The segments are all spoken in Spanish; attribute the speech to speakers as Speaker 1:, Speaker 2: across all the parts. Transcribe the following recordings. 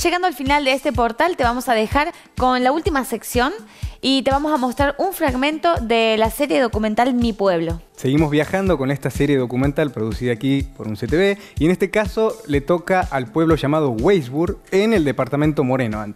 Speaker 1: Llegando al final de este portal, te vamos a dejar con la última sección y te vamos a mostrar un fragmento de la serie documental Mi Pueblo.
Speaker 2: Seguimos viajando con esta serie documental producida aquí por un CTV y en este caso le toca al pueblo llamado Weisburg en el departamento Moreno.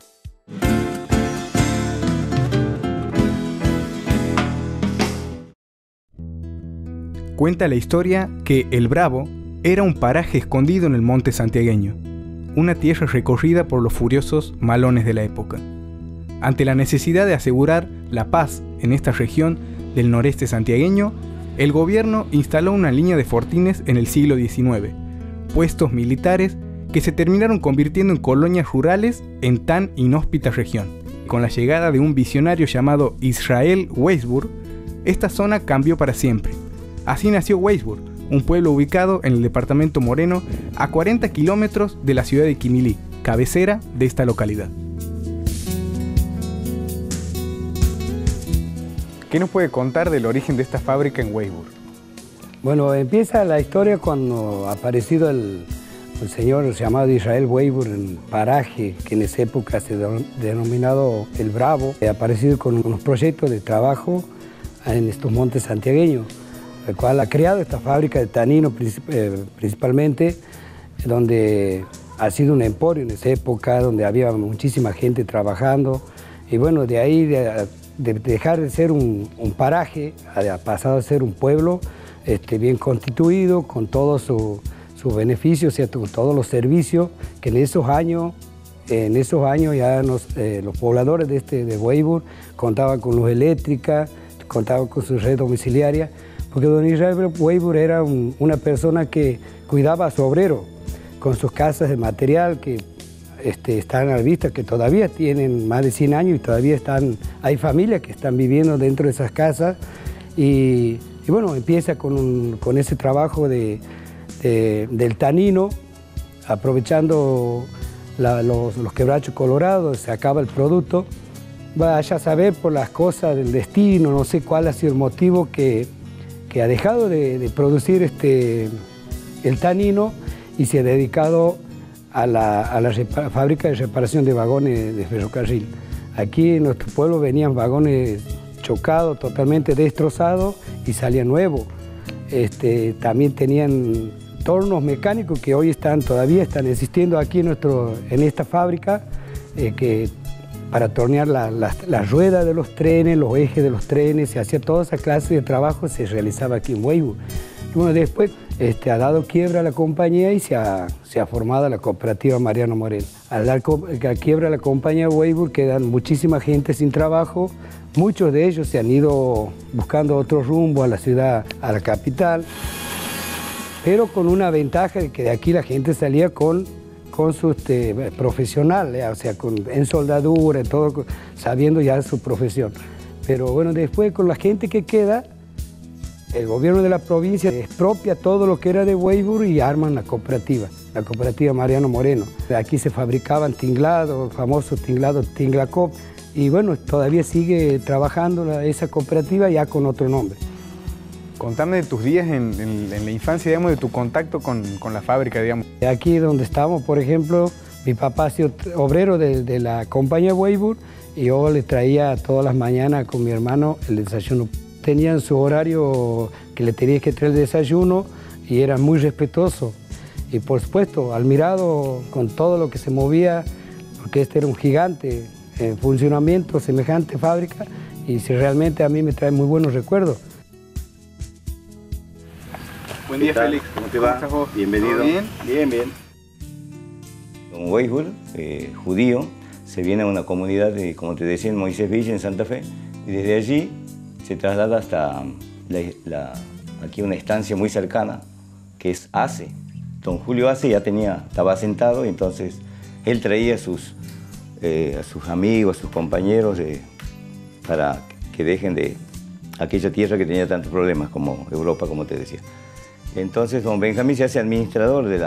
Speaker 2: Cuenta la historia que El Bravo era un paraje escondido en el monte santiagueño, una tierra recorrida por los furiosos malones de la época. Ante la necesidad de asegurar la paz en esta región del noreste santiagueño, el gobierno instaló una línea de fortines en el siglo XIX, puestos militares que se terminaron convirtiendo en colonias rurales en tan inhóspita región. Con la llegada de un visionario llamado Israel Weisburg, esta zona cambió para siempre. Así nació Weisburg, un pueblo ubicado en el departamento Moreno, a 40 kilómetros de la ciudad de Quimilí, cabecera de esta localidad. ¿Qué nos puede contar del origen de esta fábrica en Weisburg?
Speaker 3: Bueno, empieza la historia cuando ha aparecido el señor llamado Israel Weisburg en el paraje que en esa época se denominado El Bravo. Ha aparecido con unos proyectos de trabajo en estos montes santiagueños, el cual ha creado esta fábrica de tanino principalmente, donde ha sido un emporio en esa época, donde había muchísima gente trabajando. Y bueno, de ahí, de dejar de ser un paraje, ha pasado a ser un pueblo bien constituido, con todos sus beneficios, ¿cierto? Con todos los servicios que en esos años ya los pobladores de Weisburg contaban con luz eléctrica, contaban con su red domiciliaria, porque don Israel Weisburg era una persona que cuidaba a su obrero con sus casas de material que están a la vista, que todavía tienen más de 100 años y todavía hay familias que están viviendo dentro de esas casas. Y bueno, empieza con ese trabajo del tanino, aprovechando los quebrachos colorados, se acaba el producto. Vaya a saber por las cosas del destino, no sé cuál ha sido el motivo que ha dejado de producir el tanino y se ha dedicado a la fábrica de reparación de vagones de ferrocarril. Aquí en nuestro pueblo venían vagones chocados, totalmente destrozados y salían nuevos. También tenían tornos mecánicos que hoy todavía están existiendo aquí en esta fábrica, para tornear las ruedas de los trenes, los ejes de los trenes, se hacía toda esa clase de trabajo, se realizaba aquí en Weisburg. Y bueno, después ha dado quiebra a la compañía y se ha formado la cooperativa Mariano Moreno. Al dar quiebra a la compañía Weisburg quedan muchísima gente sin trabajo, muchos de ellos se han ido buscando otro rumbo a la ciudad, a la capital, pero con una ventaja de que de aquí la gente salía con su profesional, o sea, en soldadura, todo, sabiendo ya su profesión. Pero bueno, después con la gente que queda, el gobierno de la provincia expropia todo lo que era de Weisburg y arman la cooperativa Mariano Moreno. Aquí se fabricaban tinglados, famosos tinglados Tinglacop, y bueno, todavía sigue trabajando esa cooperativa ya con otro nombre.
Speaker 2: Contame de tus días en la infancia, digamos, de tu contacto con la fábrica, digamos.
Speaker 3: Aquí donde estamos, por ejemplo, mi papá ha sido obrero de la compañía Weisburg y yo le traía todas las mañanas con mi hermano el desayuno. Tenían su horario que le tenías que traer el desayuno y era muy respetuoso. Y por supuesto, admirado con todo lo que se movía, porque este era un gigante en funcionamiento, semejante fábrica, y realmente a mí me trae muy buenos recuerdos.
Speaker 2: Buen día, Félix.
Speaker 4: ¿Cómo te va?
Speaker 2: ¿Cómo estás vos?
Speaker 4: Bienvenido.
Speaker 2: ¿Todo bien?
Speaker 4: Bien, bien. Don Weisburg, judío, se viene a una comunidad, como te decía, en Moisés Villa, en Santa Fe, y desde allí se traslada hasta aquí una estancia muy cercana, que es Ace. Don Julio Ace ya estaba asentado, y entonces él traía a sus amigos, a sus compañeros, para que dejen de aquella tierra que tenía tantos problemas como Europa, como te decía. Entonces don Benjamín se hace administrador de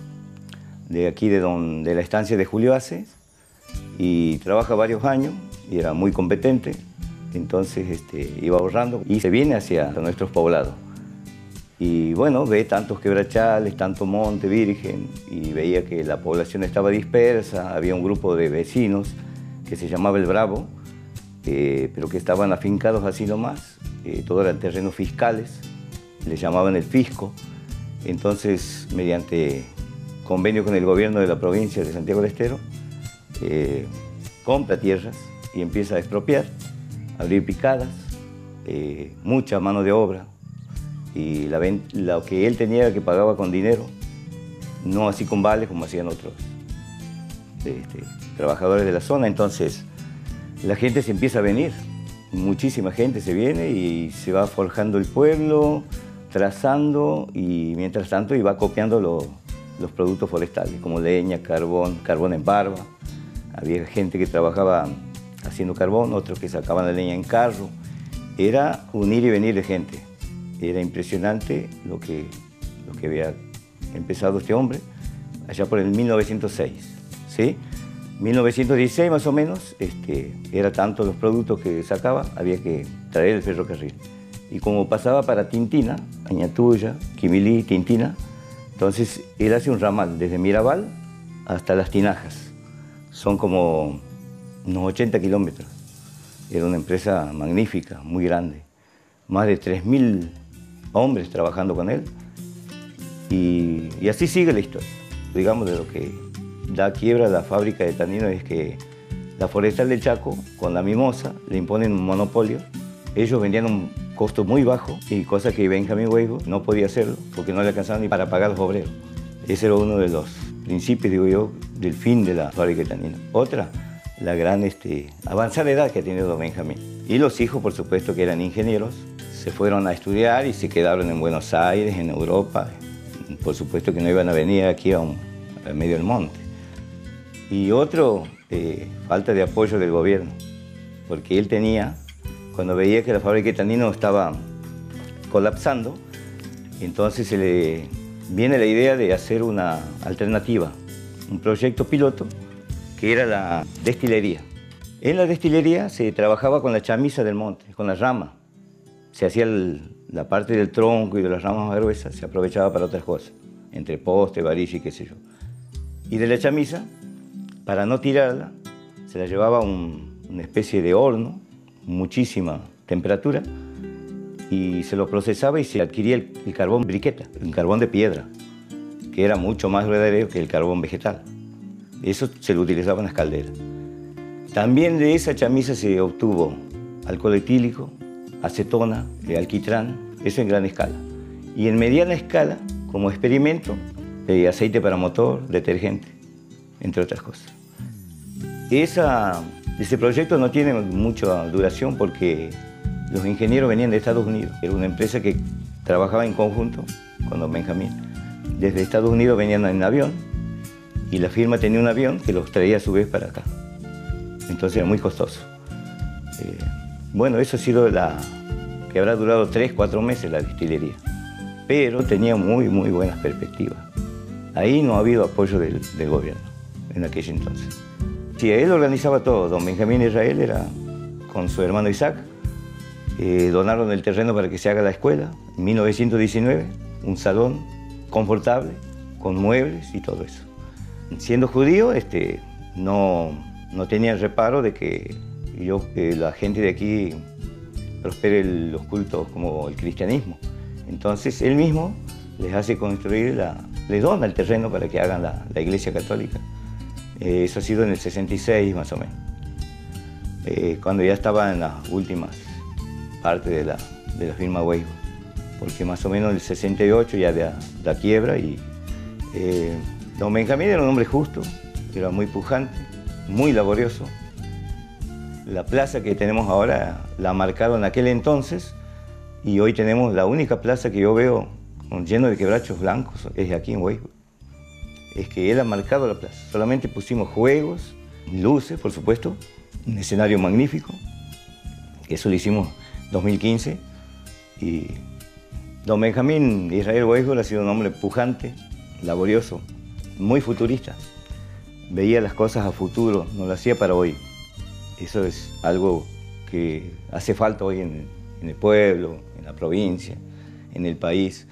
Speaker 4: la estancia de Julio Ace y trabaja varios años y era muy competente. Entonces iba ahorrando y se viene hacia nuestros poblados. Y bueno, ve tantos quebrachales, tanto monte virgen, y veía que la población estaba dispersa. Había un grupo de vecinos que se llamaba El Bravo, pero que estaban afincados así nomás. Todo eran terrenos fiscales, les llamaban el fisco. Entonces, mediante convenio con el gobierno de la provincia de Santiago del Estero, compra tierras y empieza a expropiar, a abrir picadas, mucha mano de obra. Y lo que él tenía que pagaba con dinero, no así con vales como hacían otros trabajadores de la zona. Entonces la gente se empieza a venir, muchísima gente se viene y se va forjando el pueblo, trazando, y mientras tanto iba copiando los productos forestales, como leña, carbón en barba. Había gente que trabajaba haciendo carbón, otros que sacaban la leña en carro. Era un ir y venir de gente. Era impresionante lo que había empezado este hombre allá por el 1906, ¿sí? 1916 más o menos, era tanto los productos que sacaba, había que traer el ferrocarril. Y como pasaba para Tintina, Añatuya, Quimilí, Tintina, entonces él hace un ramal desde Mirabal hasta Las Tinajas. Son como unos 80 kilómetros. Era una empresa magnífica, muy grande. Más de 3.000 hombres trabajando con él. Y así sigue la historia. Digamos, de lo que da quiebra a la fábrica de tanino es que la Forestal del Chaco, con la Mimosa, le imponen un monopolio. Ellos vendían un costo muy bajo, y cosa que Benjamín Weisburd no podía hacerlo porque no le alcanzaban ni para pagar a los obreros. Ese era uno de los principios, digo yo, del fin de la fábrica de tanino. Otra, la gran avanzada edad que ha tenido Benjamín. Y los hijos, por supuesto, que eran ingenieros, se fueron a estudiar y se quedaron en Buenos Aires, en Europa. Por supuesto que no iban a venir aquí a medio del monte. Y otro, falta de apoyo del gobierno, porque él tenía, cuando veía que la fábrica de tanino estaba colapsando, entonces se le viene la idea de hacer una alternativa, un proyecto piloto, que era la destilería. En la destilería se trabajaba con la chamisa del monte, con la rama. Se hacía la parte del tronco y de las ramas más gruesas, se aprovechaba para otras cosas, entre poste, varilla y qué sé yo. Y de la chamisa, para no tirarla, se la llevaba a una especie de horno, muchísima temperatura, y se lo procesaba y se adquiría el carbón briqueta, el carbón de piedra, que era mucho más duradero que el carbón vegetal. Eso se lo utilizaba en las calderas. También de esa chamisa se obtuvo alcohol etílico, acetona, alquitrán, eso en gran escala. Y en mediana escala, como experimento, aceite para motor, detergente, entre otras cosas. Ese proyecto no tiene mucha duración porque los ingenieros venían de Estados Unidos. Era una empresa que trabajaba en conjunto con don Benjamín. Desde Estados Unidos venían en avión y la firma tenía un avión que los traía a su vez para acá. Entonces era muy costoso. Bueno, eso ha sido que habrá durado 3 o 4 meses la destilería, pero tenía muy buenas perspectivas. Ahí no ha habido apoyo del gobierno en aquel entonces. Sí, él organizaba todo. Don Benjamín Israel era con su hermano Isaac. Donaron el terreno para que se haga la escuela. En 1919, un salón confortable, con muebles y todo eso. Siendo judío, no tenía reparo de que la gente de aquí prospere los cultos como el cristianismo. Entonces él mismo les hace construir, les dona el terreno para que hagan la iglesia católica. Eso ha sido en el 66 más o menos, cuando ya estaba en las últimas partes de la firma Weisburd, porque más o menos en el 68 ya da quiebra. Y don Benjamín era un hombre justo, era muy pujante, muy laborioso. La plaza que tenemos ahora la marcaron en aquel entonces, y hoy tenemos la única plaza que yo veo lleno de quebrachos blancos, es aquí en Weisburd. Es que él ha marcado la plaza. Solamente pusimos juegos, luces, por supuesto, un escenario magnífico. Eso lo hicimos en 2015. Y don Benjamín Israel Weisburd ha sido un hombre pujante, laborioso, muy futurista. Veía las cosas a futuro, no lo hacía para hoy. Eso es algo que hace falta hoy en el pueblo, en la provincia, en el país.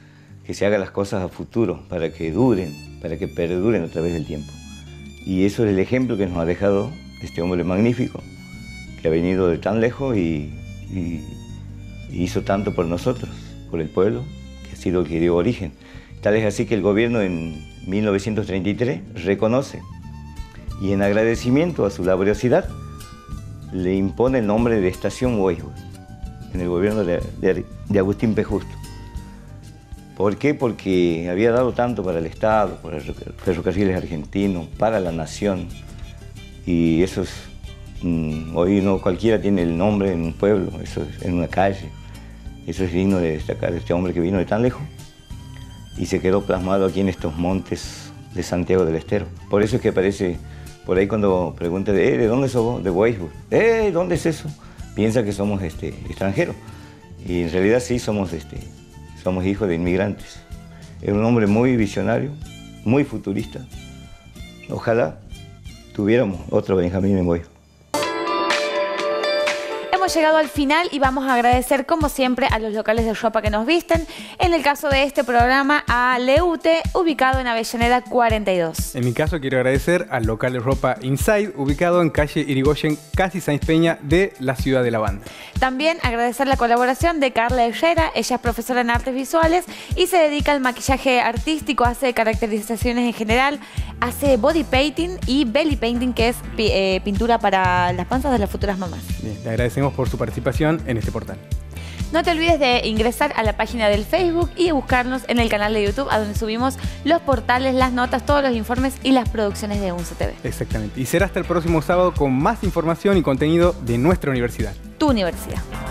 Speaker 4: que se hagan las cosas a futuro, para que duren, para que perduren a través del tiempo. Y eso es el ejemplo que nos ha dejado este hombre magnífico, que ha venido de tan lejos y hizo tanto por nosotros, por el pueblo, que ha sido el que dio origen. Tal es así que el gobierno en 1933 reconoce y en agradecimiento a su laboriosidad le impone el nombre de Estación Weisburg en el gobierno de Agustín P. Justo. ¿Por qué? Porque había dado tanto para el Estado, para los ferrocarriles argentinos, para la nación. Y eso es, hoy no cualquiera tiene el nombre en un pueblo, eso es en una calle. Eso es digno de destacar, este hombre que vino de tan lejos y se quedó plasmado aquí en estos montes de Santiago del Estero. Por eso es que aparece por ahí cuando pregunta ¿de dónde sos vos? De Weisburg. ¿Dónde es eso? Piensa que somos extranjeros. Y en realidad sí somos hijos de inmigrantes. Era un hombre muy visionario, muy futurista. Ojalá tuviéramos otro Benjamín en Weisburg.
Speaker 1: Hemos llegado al final y vamos a agradecer como siempre a los locales de ropa que nos visten. En el caso de este programa a Leute, ubicado en Avellaneda 42.
Speaker 2: En mi caso quiero agradecer al local de ropa Inside, ubicado en calle Irigoyen, casi Sáenz Peña de la ciudad de La Banda.
Speaker 1: También agradecer la colaboración de Carla Herrera. Ella es profesora en artes visuales y se dedica al maquillaje artístico, hace caracterizaciones en general, hace body painting y belly painting, que es pintura para las panzas de las futuras mamás.
Speaker 2: Bien, le agradecemos por su participación en este portal.
Speaker 1: No te olvides de ingresar a la página del Facebook y buscarnos en el canal de YouTube, a donde subimos los portales, las notas, todos los informes y las producciones de UNCE TV.
Speaker 2: Exactamente. Y será hasta el próximo sábado con más información y contenido de nuestra universidad.
Speaker 1: Tu universidad.